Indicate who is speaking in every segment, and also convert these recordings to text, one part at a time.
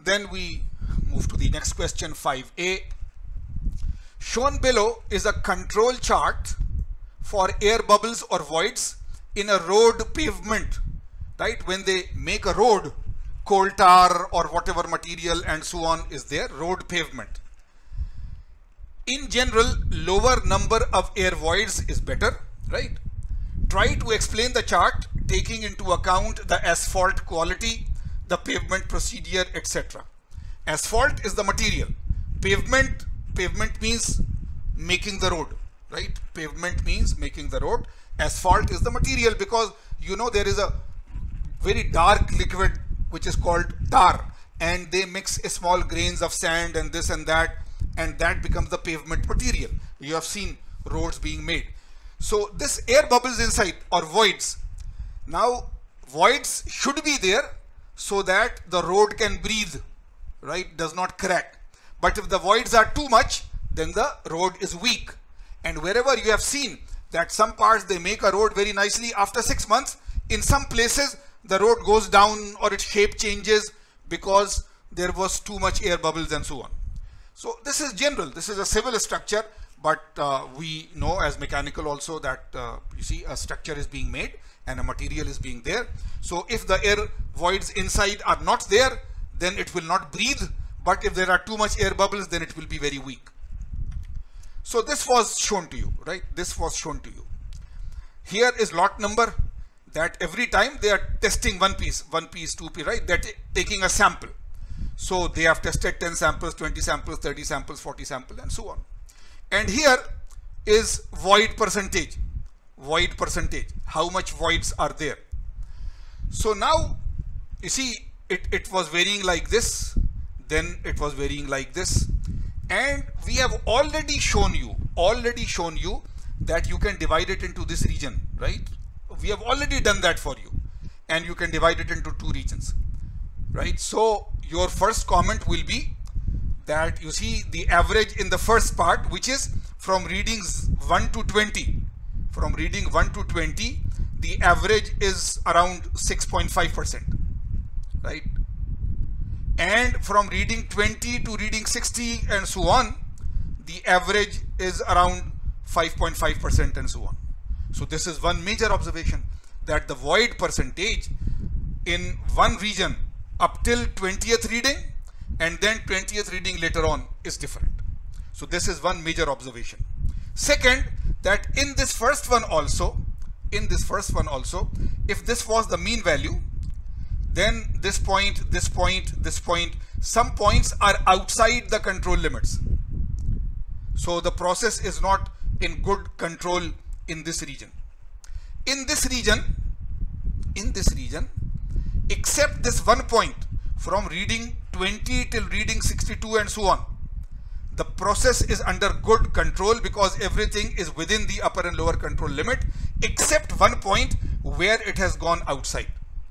Speaker 1: Then we move to the next question, 5a. Shown below is a control chart for air bubbles or voids in a road pavement, right? When they make a road, coal tar or whatever material and so on is there, road pavement. In general, lower number of air voids is better, right? Try to explain the chart taking into account the asphalt quality, the pavement procedure, etc. Asphalt is the material. Pavement means making the road, right? Pavement means making the road. Asphalt is the material, because you know there is a very dark liquid which is called tar, and they mix small grains of sand and this and that becomes the pavement material. You have seen roads being made. So this air bubbles inside or voids. Now voids should be there so that the road can breathe, right? Does not crack. But if the voids are too much, then the road is weak. And wherever you have seen that some parts they make a road very nicely, after 6 months, in some places the road goes down or its shape changes because there was too much air bubbles and so on. So this is general, this is a civil structure, but we know as mechanical also that you see a structure is being made and a material is being there. So if the air voids inside are not there, then it will not breathe. But if there are too much air bubbles, then it will be very weak. So this was shown to you, right? This was shown to you. Here is lot number, that every time they are testing one piece, 2 piece, right? They're taking a sample. So they have tested 10 samples, 20 samples, 30 samples, 40 samples, and so on. And here is void percentage. Void percentage. How much voids are there? So now you see it was varying like this, then it was varying like this, and we have already shown you that you can divide it into this region, right? We have already done that for you, and you can divide it into 2 regions, right? So your first comment will be that you see the average in the first part, which is from readings 1 to 20. From reading 1 to 20, the average is around 6.5%, right? And from reading 20 to reading 60 and so on, the average is around 5.5% and so on. So this is one major observation, that the void percentage in one region up till 20th reading and then 20th reading later on is different. So this is one major observation. Second, that in this first one also, if this was the mean value, then this point, some points are outside the control limits. So the process is not in good control in this region. In this region, except this one point from reading 20 till reading 62 and so on, the process is under good control because everything is within the upper and lower control limit, except one point where it has gone outside.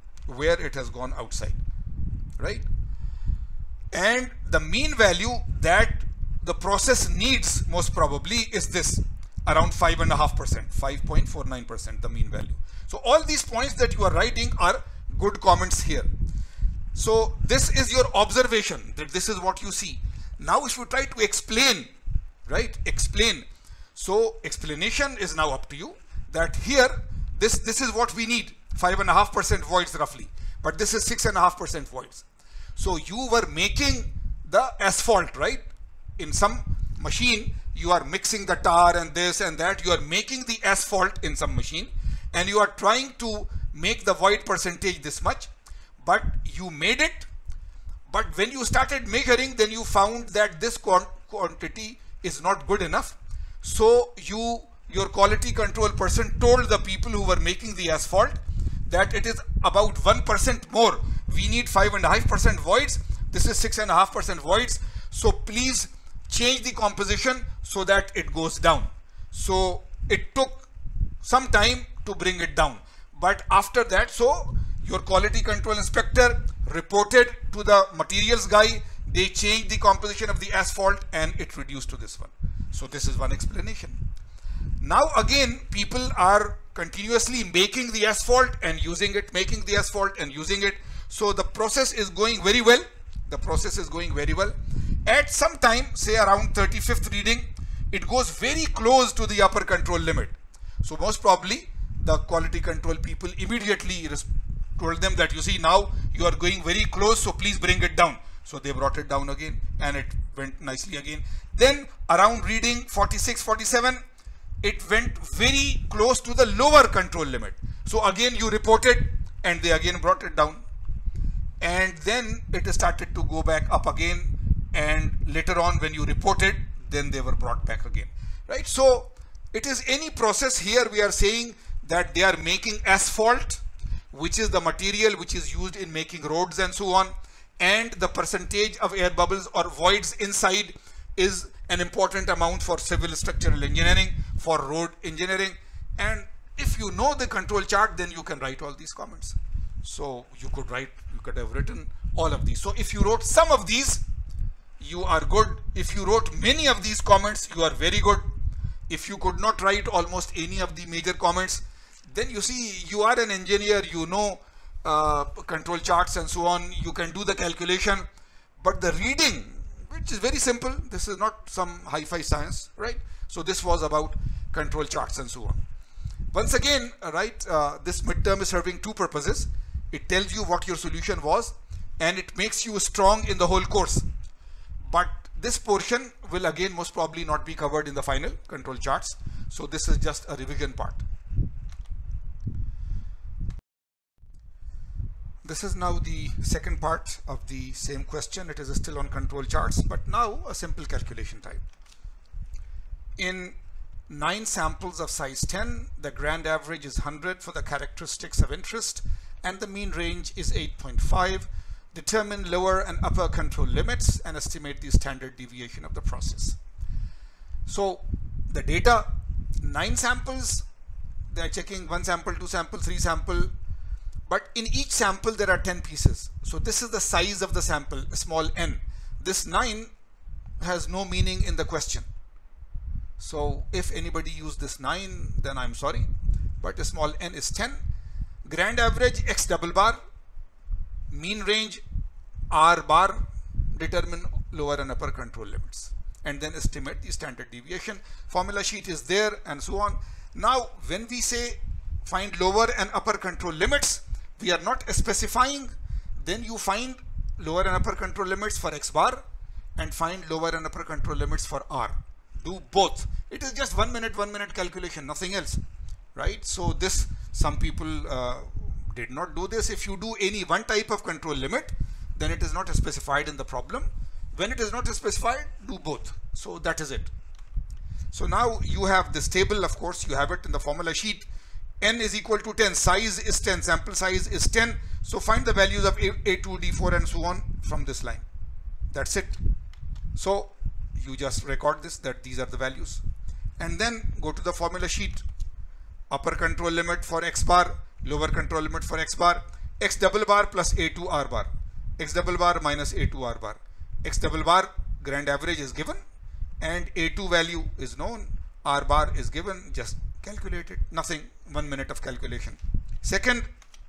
Speaker 1: Right? And the mean value that the process needs most probably is this, around 5.5%, 5.49%, the mean value. So all these points that you are writing are good comments here. So this is your observation, that this is what you see. Now if you try to explain, right, so explanation is now up to you, that here this is what we need, 5.5% voids roughly, but this is 6.5% voids. So you were making the asphalt, right? In some machine you are mixing the tar and this and that, you are making the asphalt in some machine, and you are trying to make the void percentage this much, but you made it. But when you started measuring, then you found that this quantity is not good enough. So your quality control person told the people who were making the asphalt that it is about 1% more. We need 5.5% voids. This is 6.5% voids. So please change the composition so that it goes down. So it took some time to bring it down. But after that, so your quality control inspector reported to the materials guy, they changed the composition of the asphalt and it reduced to this one. So this is one explanation. Now again, people are continuously making the asphalt and using it, making the asphalt and using it. So the process is going very well. the process is going very well. At some time, say around 35th reading, it goes very close to the upper control limit. So most probably the quality control people immediately told them that, you see, now you are going very close, so please bring it down. So they brought it down again and it went nicely again. Then around reading 46, 47, it went very close to the lower control limit. So again you reported and they again brought it down. And then it started to go back up again, and later on when you reported, then they were brought back again, right? So it is any process. Here we are saying that they are making asphalt, which is the material which is used in making roads and so on, and the percentage of air bubbles or voids inside is an important amount for civil structural engineering, for road engineering. And if you know the control chart, then you can write all these comments. So you could have written all of these. So if you wrote some of these, you are good. If you wrote many of these comments, you are very good. If you could not write almost any of the major comments, then you see, you are an engineer, you know control charts and so on, you can do the calculation. But the reading, which is very simple, this is not some hi-fi science, right? So this was about control charts and so on. Once again, right, this midterm is serving two purposes. It tells you what your solution was, and it makes you strong in the whole course. But this portion will again most probably not be covered in the final control charts. So this is just a revision part. This is now the second part of the same question. It is still on control charts, but now a simple calculation type. In 9 samples of size 10, the grand average is 100 for the characteristics of interest, and the mean range is 8.5. Determine lower and upper control limits and estimate the standard deviation of the process. So the data, 9 samples, they are checking 1 sample, 2 sample, 3 sample, but in each sample there are 10 pieces. So this is the size of the sample, small n. This 9 has no meaning in the question. So if anybody used this 9, then I'm sorry, but the small n is 10. Grand average x double bar, mean range r bar, determine lower and upper control limits, and then estimate the standard deviation. Formula sheet is there and so on. Now when we say find lower and upper control limits, we are not specifying. Then you find lower and upper control limits for x bar and find lower and upper control limits for r. Do both. It is just 1 minute calculation, nothing else, right? So this, some people did not do this. If you do any one type of control limit, then it is not specified in the problem. When it is not specified, do both. So that is it. So now you have this table, of course you have it in the formula sheet. N is equal to 10, size is 10, sample size is 10. So find the values of A2, D4 and so on from this line. That's it. So you just record this, that these are the values, and then go to the formula sheet. Upper control limit for x bar, lower control limit for x bar, x double bar plus A2 r bar, x double bar minus A2 r bar. X double bar grand average is given and A2 value is known, r bar is given, just calculate it, nothing, 1 minute of calculation. Second,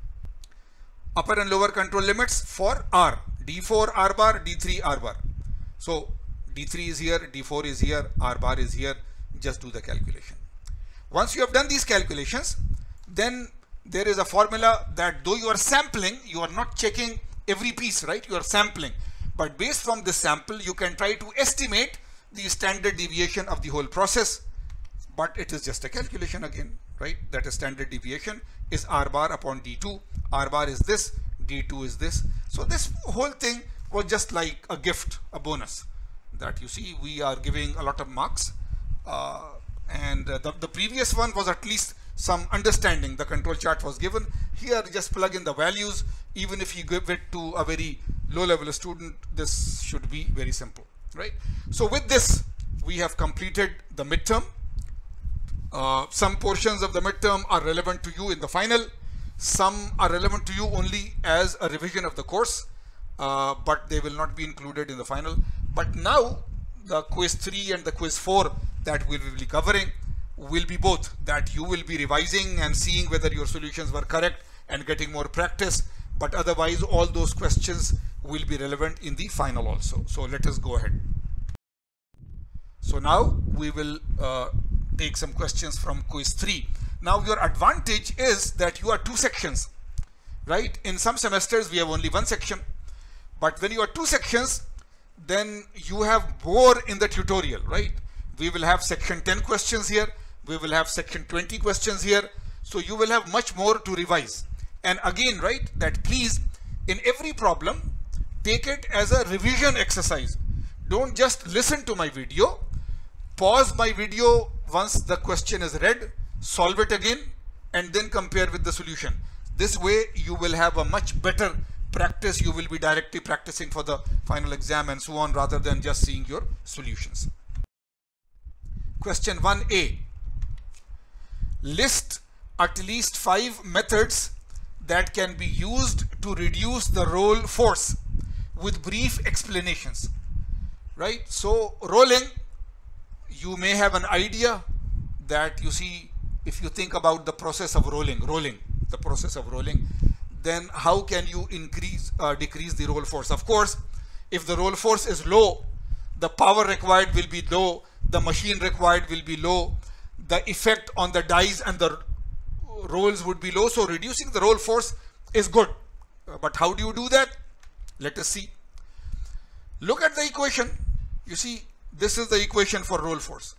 Speaker 1: upper and lower control limits for r, D4 r bar, D3 r bar. So D3 is here, D4 is here, r bar is here, just do the calculation. Once you have done these calculations, then there is a formula that though you are sampling, you are not checking every piece, right? You are sampling, but based from this sample, you can try to estimate the standard deviation of the whole process, but it is just a calculation again, right? That is standard deviation is r bar upon D2, r bar is this, D2 is this. So this whole thing was just like a gift, a bonus, that you see we are giving a lot of marks, and the previous one was at least some understanding. The control chart was given. Here just plug in the values. Even if you give it to a very low level student, this should be very simple, right? So with this we have completed the midterm. Some portions of the midterm are relevant to you in the final, some are relevant to you only as a revision of the course, but they will not be included in the final. But now the quiz 3 and the quiz 4 that we will be covering will be both, that you will be revising and seeing whether your solutions were correct and getting more practice, but otherwise all those questions will be relevant in the final also. So let us go ahead. So now we will take some questions from quiz 3. Now your advantage is that you are 2 sections, right? In some semesters we have only 1 section, but when you are 2 sections, then you have more in the tutorial, right? We will have section 10 questions here, we will have section 20 questions here, so you will have much more to revise. And again, right, that please, in every problem, take it as a revision exercise. Don't just listen to my video, pause my video once the question is read, solve it again, and then compare with the solution. This way you will have a much better practice. You will be directly practicing for the final exam and so on, rather than just seeing your solutions. Question 1a. List at least 5 methods that can be used to reduce the roll force with brief explanations, right? So rolling, you may have an idea that, you see, if you think about the process of rolling, then how can you increase decrease the roll force? Of course, if the roll force is low, the power required will be low, the machine required will be low, the effect on the dies and the rolls would be low. So reducing the roll force is good. But how do you do that? Let us see. Look at the equation. You see, this is the equation for roll force.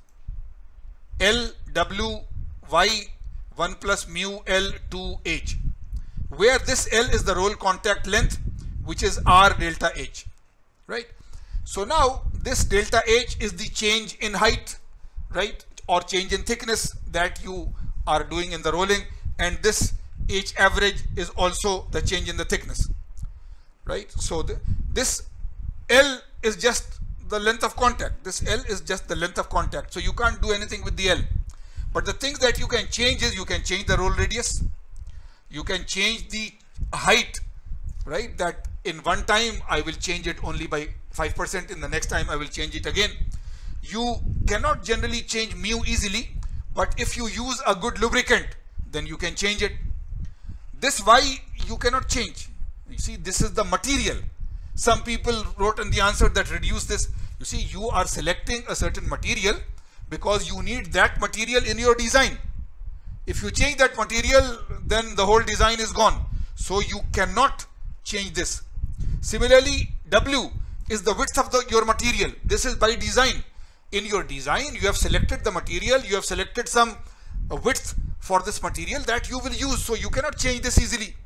Speaker 1: L W Y 1 plus mu L 2H, where this L is the roll contact length, which is R delta H, right? So now this delta H is the change in height, right, or change in thickness that you are doing in the rolling, and this H average is also the change in the thickness, right? So this L is just the length of contact. This L is just the length of contact. So you can't do anything with the L. But the things that you can change is, you can change the roll radius, you can change the height, right? That in one time I will change it only by 5%, in the next time I will change it again. You cannot generally change mu easily, but if you use a good lubricant, then you can change it. This Y you cannot change. You see, this is the material. Some people wrote in the answer that reduce this. You see, you are selecting a certain material because you need that material in your design. If you change that material, then the whole design is gone. So you cannot change this. Similarly, W is the width of your material. This is by design. In your design, you have selected the material, you have selected some width for this material that you will use. So you cannot change this easily.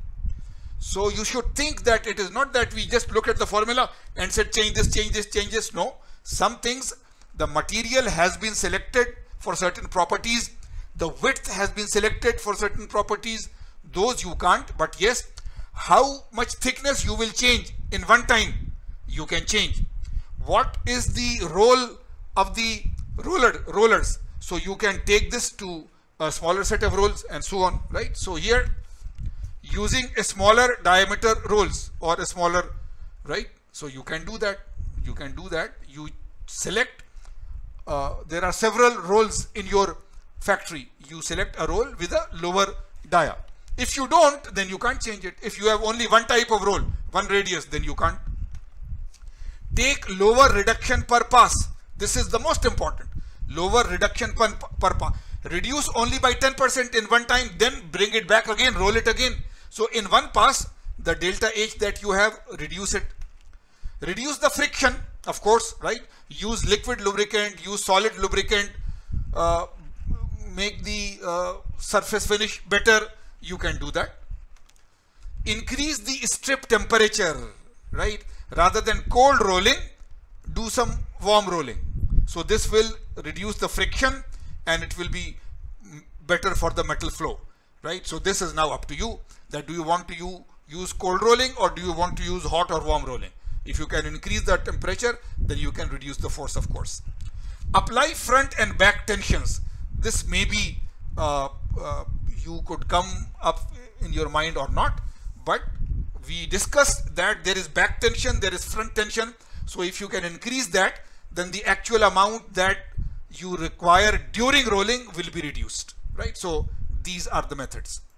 Speaker 1: So you should think that it is not that we just look at the formula and said change this, change this, change this. No, some things, the material has been selected for certain properties, the width has been selected for certain properties, those you can't. But yes, how much thickness you will change in one time, you can change. What is the role of the rollers? So you can take this to a smaller set of rolls and so on, right? So here, using a smaller diameter rolls or a smaller, right? So you can do that. You can do that. You select, there are several rolls in your factory. You select a roll with a lower dia. If you don't, then you can't change it. If you have only one type of roll, one radius, then you can't. Take lower reduction per pass. This is the most important. Lower reduction per pass. Reduce only by 10% in one time, then bring it back again, roll it again. So in one pass, the delta H that you have, reduce it. Reduce the friction, of course, right? Use liquid lubricant, use solid lubricant, make the surface finish better. You can do that. Increase the strip temperature, right? Rather than cold rolling, do some warm rolling. So this will reduce the friction and it will be better for the metal flow, right? So this is now up to you, that do you want to use cold rolling or do you want to use hot or warm rolling? If you can increase the temperature, then you can reduce the force, of course. Apply front and back tensions. This may be, you could come up in your mind or not, but we discussed that there is back tension, there is front tension. So if you can increase that, then the actual amount that you require during rolling will be reduced, right? So these are the methods.